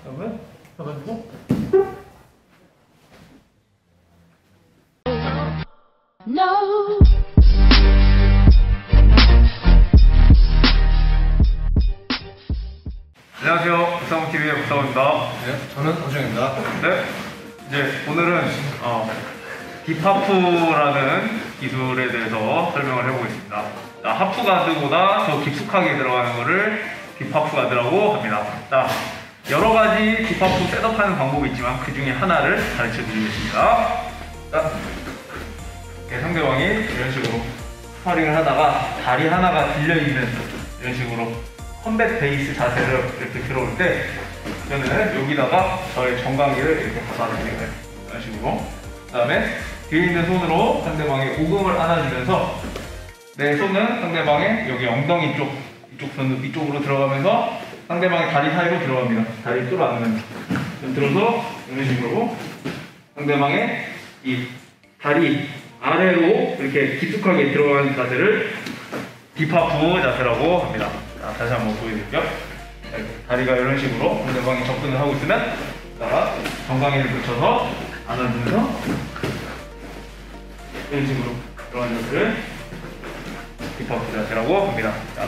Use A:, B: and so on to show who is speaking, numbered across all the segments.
A: 그러면 잡아주고
B: No.
A: 안녕하세요. 북상훈TV의 북상훈입니다.
C: 네, 저는 오정입니다.
A: 네, 이제 오늘은 딥하프라는 기술에 대해서 설명을 해보겠습니다. 하프 가드보다 더 깊숙하게 들어가는 것을 딥하프 가드라고 합니다. 자, 여러 가지 딥하프 셋업하는 방법이 있지만 그 중에 하나를 가르쳐 드리겠습니다. 자, 상대방이 이런 식으로 스파링을 하다가 다리 하나가 들려있는 이런 식으로 컴뱃 베이스 자세를 이렇게 들어올 때 저는 여기다가 저의 정강이를 이렇게 받아드리는 이런 식으로, 그 다음에 뒤에 있는 손으로 상대방의 오금을 안아주면서 내 손은 상대방의 여기 엉덩이 쪽, 이쪽으로 들어가면서 상대방의 다리 사이로 들어갑니다. 다리 끌어안으면서 들어서 이런 식으로 상대방의 이 다리 아래로 이렇게 깊숙하게 들어가는 자세를 딥하프 자세라고 합니다. 자, 다시 한번 보여드릴게요. 다리가 이런 식으로 상대방이 접근을 하고 있으면 정강이를 붙여서 안아주면서 이런 식으로 들어가는 자세를 딥하프 자세라고 합니다. 자,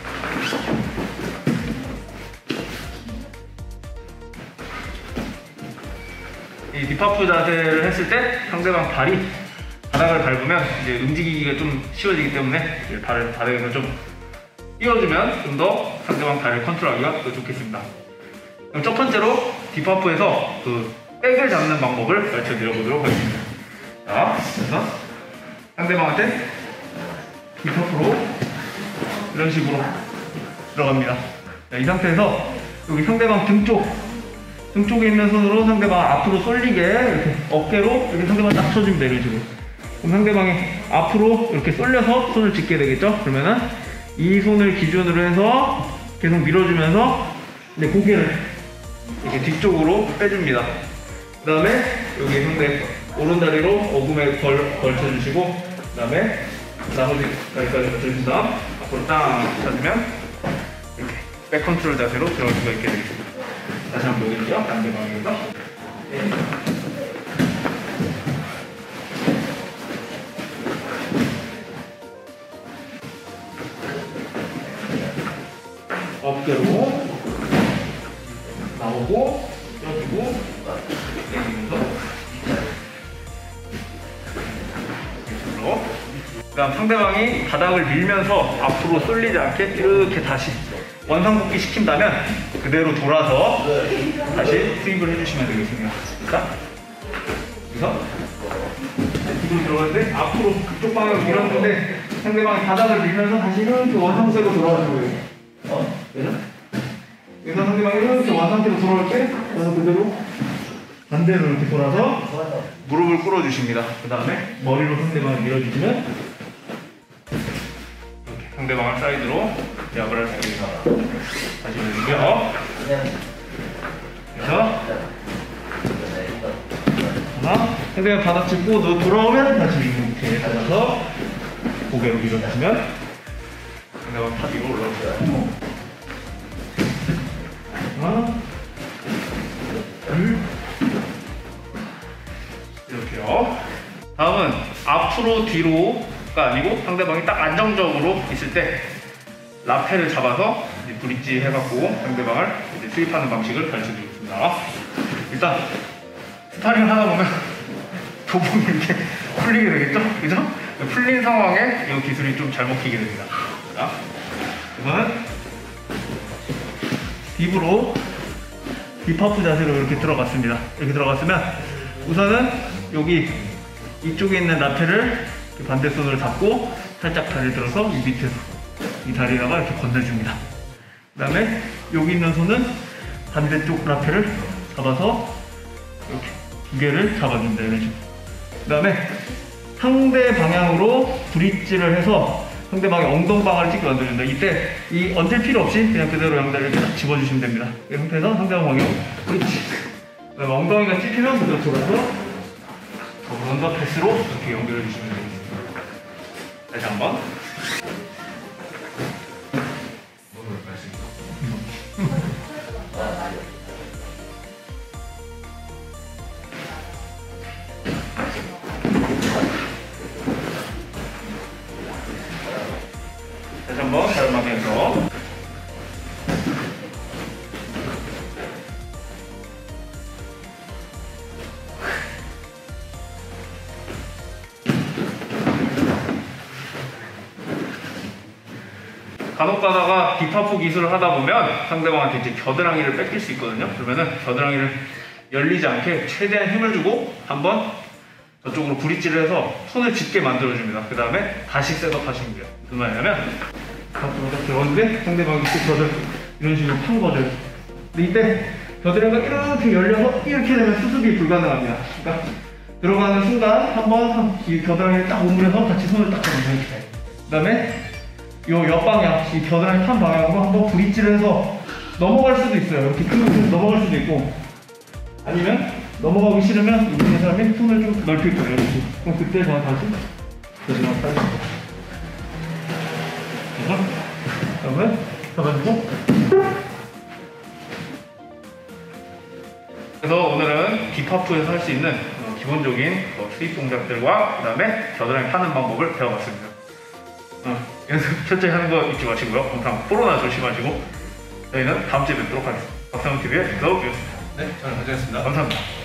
A: 이 딥하프 자세를 했을 때 상대방 다리 바닥을 밟으면 이제 움직이기가 좀 쉬워지기 때문에 바닥에서 좀 띄워주면 좀 더 상대방 다리를 컨트롤하기가 더 좋겠습니다. 그럼 첫 번째로 딥하프에서 그 백을 잡는 방법을 가르쳐 드려보도록 하겠습니다. 자, 그래서 상대방한테 딥하프로 이런 식으로 들어갑니다. 자, 이 상태에서 여기 상대방 등 쪽에 있는 손으로 상대방 앞으로 쏠리게 이렇게 어깨로 이렇게 상대방 딱 쳐줍니다. 이런 식으로. 그럼 상대방이 앞으로 이렇게 쏠려서 손을 짚게 되겠죠? 그러면은 이 손을 기준으로 해서 계속 밀어주면서 이제 고개를 이렇게 뒤쪽으로 빼줍니다. 그 다음에 여기 상대 오른다리로 어금에 걸쳐주시고, 그 다음에 나머지 다리까지 걸쳐준 다음 앞으로 딱 쳐주면 이렇게 백 컨트롤 자세로 들어갈 수가 있게 되겠습니다. 다시 한번 보여드릴게요. 상대방에서. 어깨로 나오고 껴주고 내리면서 이쪽으로. 그 다음 상대방이 바닥을 밀면서 앞으로 쏠리지 않게 이렇게 다시 원상복귀 시킨다면 그대로 돌아서 다시 스윕을 해주시면 되겠습니다. 자, 그래서 뒤로 들어갈 때 앞으로 그쪽 방향으로 밀었는데 상대방이 바닥을 밀면서 다시 이렇게 원상태로 돌아가는 거예요. 그래서 상대방이 이렇게 원상태로 돌아올 때 저는 그대로 반대로 이렇게 돌아서 무릎을 꿇어주십니다. 그 다음에 머리로 상대방을 밀어주시면 이렇게 상대방을 사이드로 약을 할 수 있습니다. 다시 보여드릴게요. 그래서 하나, 상대방 바닥 짚고 돌아오면 다시 이렇게 잡아서 고개로 밀어주시면 상대방 탑 위로 올라오세요. 하나, 둘, 이렇게요. 다음은 앞으로 뒤로가 아니고 상대방이 딱 안정적으로 있을 때 라펠을 잡아서 이제 브릿지 해갖고 상대방을 이제 스윕하는 방식을 가르쳐 드리겠습니다. 일단 스파링을 하다 보면 도봉이 이렇게 풀리게 되겠죠? 그죠? 풀린 상황에 이 기술이 좀 잘 먹히게 됩니다. 자, 이거는 딥으로 딥하프 자세로 이렇게 들어갔습니다. 이렇게 들어갔으면 우선은 여기 이쪽에 있는 라펠을 반대 손으로 잡고 살짝 다리를 들어서 이 밑에서 이 다리에다가 이렇게 건네줍니다. 그 다음에 여기 있는 손은 반대쪽 라펠을 잡아서 이렇게 두 개를 잡아줍니다. 이런 식으로. 그 다음에 상대 방향으로 브릿지를 해서 상대방의 엉덩방아를 찍게 만들어준다. 이때 이 얹을 필요 없이 그냥 그대로 양다리를 이렇게 딱 집어주시면 됩니다. 이 상태에서 상대방 방향 브릿지. 그 다음에 엉덩이가 찝히면 그대로 돌아서 언더 패스로 이렇게 연결해 주시면 되겠습니다. 다시 한번. 간혹 가다가 딥하프 기술을 하다 보면 상대방한테 이제 겨드랑이를 뺏길 수 있거든요. 그러면은 겨드랑이를 열리지 않게 최대한 힘을 주고 한번 저쪽으로 브릿지를 해서 손을 짚게 만들어줍니다. 그 다음에 다시 셋업 하시면 돼요. 무슨 말이냐면 앞으로 딱 들어갔는데 상대방이 또 저를 이런 식으로 판 거죠. 근데 이때 겨드랑이가 이렇게 열려서 이렇게 되면 수습이 불가능합니다. 그러니까 들어가는 순간 한번 이 겨드랑이를 딱 오므려서 같이 손을 딱 잡으면 이렇게. 그 다음에 요 옆방향, 이 겨드랑이 판 방향으로 한번 브릿지를 해서 넘어갈 수도 있어요. 이렇게 큰 넘어갈 수도 있고, 아니면 넘어가기 싫으면 여기 있는 사람이 손을 좀 넓힐 거예요. 이렇게. 그럼 그때 저는 다시 겨드랑이 빨리 그러면 잡아주고. 그래서 오늘은 딥하프에서 할 수 있는 기본적인 스윕 동작들과 그 다음에 겨드랑이 파는 방법을 배워봤습니다. 연습 철저히 하는 거 잊지 마시고요. 항상 코로나 조심하시고 저희는 다음 주에 뵙도록 하겠습니다. 박상훈TV의 윤서우였습니다.
C: 네, 저는 가져겠습니다.
A: 감사합니다.